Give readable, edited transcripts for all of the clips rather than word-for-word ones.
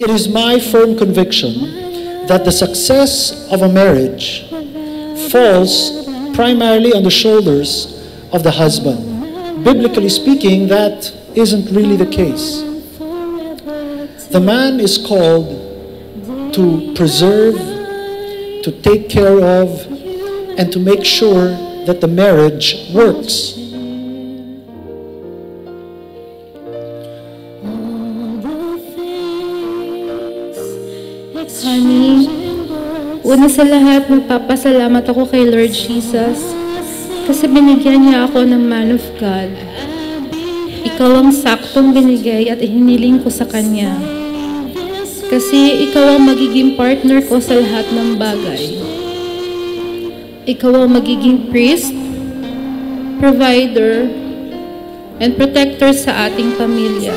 It is my firm conviction that the success of a marriage falls primarily on the shoulders of the husband. Biblically speaking, that isn't really the case. The man is called to preserve, to take care of, and to make sure that the marriage works. Honey, una sa lahat, magpapasalamat ako kay Lord Jesus kasi binigyan niya ako ng man of God. Ikaw ang saktong binigay at hiniling ko sa Kanya. Kasi ikaw ang magiging partner ko sa lahat ng bagay. Ikaw ang magiging priest, provider, and protector sa ating pamilya.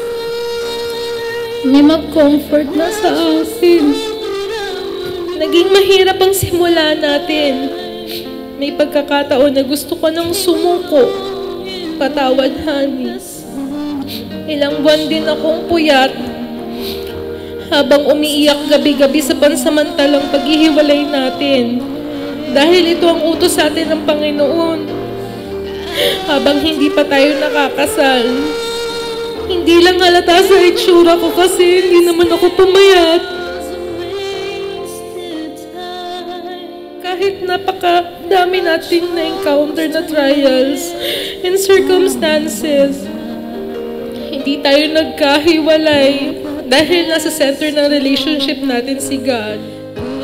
May mag-comfort na sa akin. Naging mahirap ang simula natin. May pagkakataon na gusto ko nang sumuko. Patawad, honey. Ilang buwan din akong puyat habang umiiyak gabi-gabi sa pansamantalang paghihiwalay natin. Dahil ito ang utos sa atin ng Panginoon. Habang hindi pa tayo nakakasal. Hindi lang halata sa itsura ko kasi hindi naman ako pumayat. Kahit napakadami nating na-encounter na trials and circumstances, hindi tayo nagkahiwalay dahil nasa center ng relationship natin si God.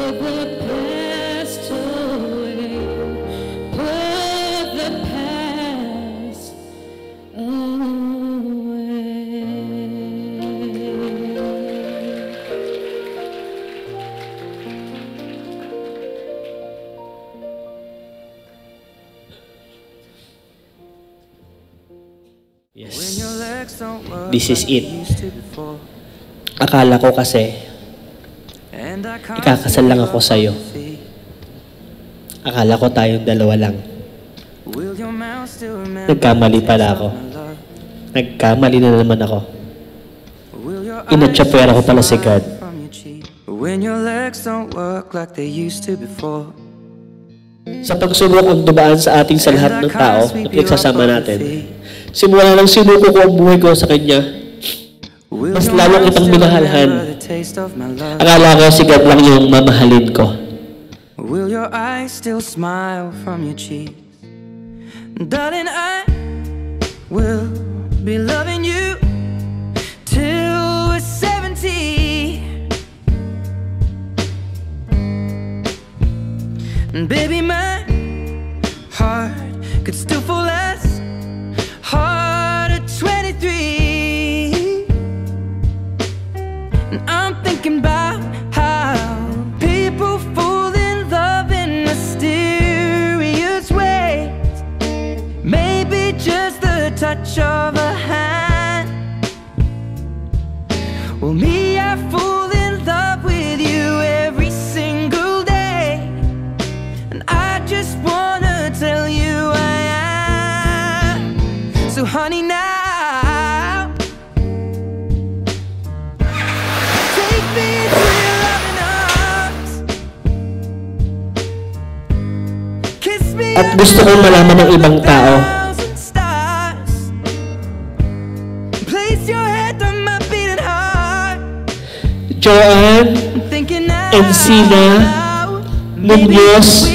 Yes. This is it. Akala ko kasi ikakasal lang ako sa'yo. Akala ko tayong dalawa lang. Nagkamali pala ako. Nagkamali na naman ako. Inatsapwera ko pala si God. Sa pagsubok ang dumaan sa ating sa lahat ng tao na pinagsasama natin, simula nang sinuko ko ang buhay ko sa Kanya, mas lalo kitang minahalhan. Akala ko si God lang yung mamahalin ko. Will your eyes still smile from your cheeks? Darling, I will be loving you till we're 70. And baby, my heart could still fall less hard at 23. And I'm thinking about how people fall in love in mysterious ways. Maybe just the touch of a hand. Well, me, I fall in love with you every single day. And I just wanna tell you I am. So honey, now take me into your loving arms. Kiss me. At gusto kong malaman ng ibang tao. Place your head on my beating heart. Joanne Encina Munoz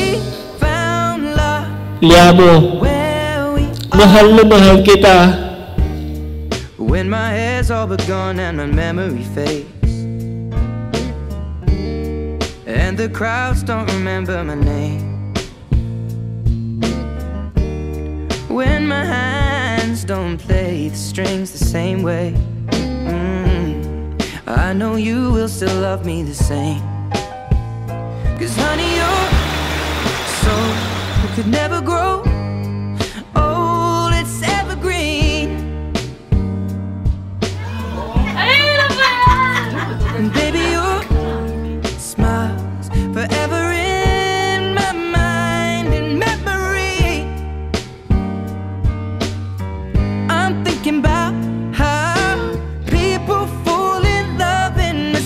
Liamo, mahal na mahal kita. When my hair's all but gone and my memory fades, and the crowds don't remember my name, when my hands don't play the strings the same way, I know you will still love me the same. 'Cause honey, your soul could never grow old, it's evergreen. And baby, your smile's forever in my mind and memory. I'm thinking about how people fall in love in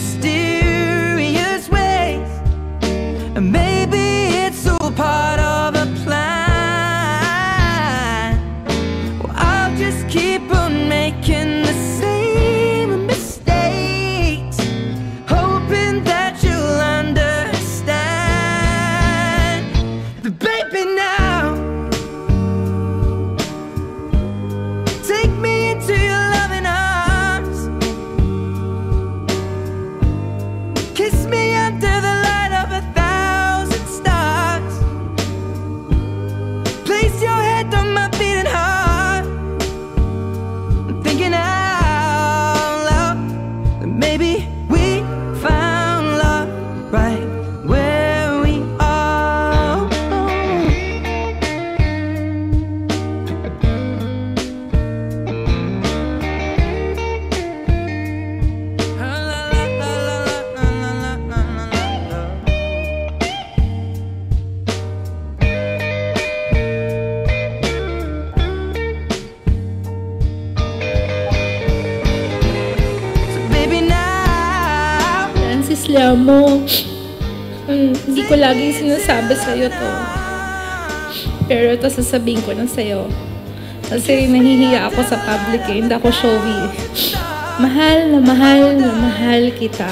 we found love right where we are. So baby now, Francis Liamo, hindi ko lagi sinasabi sa'yo to. Pero ito sasabihin ko na sa'yo. Kasi nahihiya ako sa public eh, hindi ako showy. Mahal na mahal na mahal kita.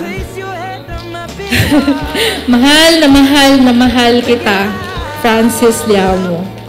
Mahal na mahal na mahal kita, Francis Liamo.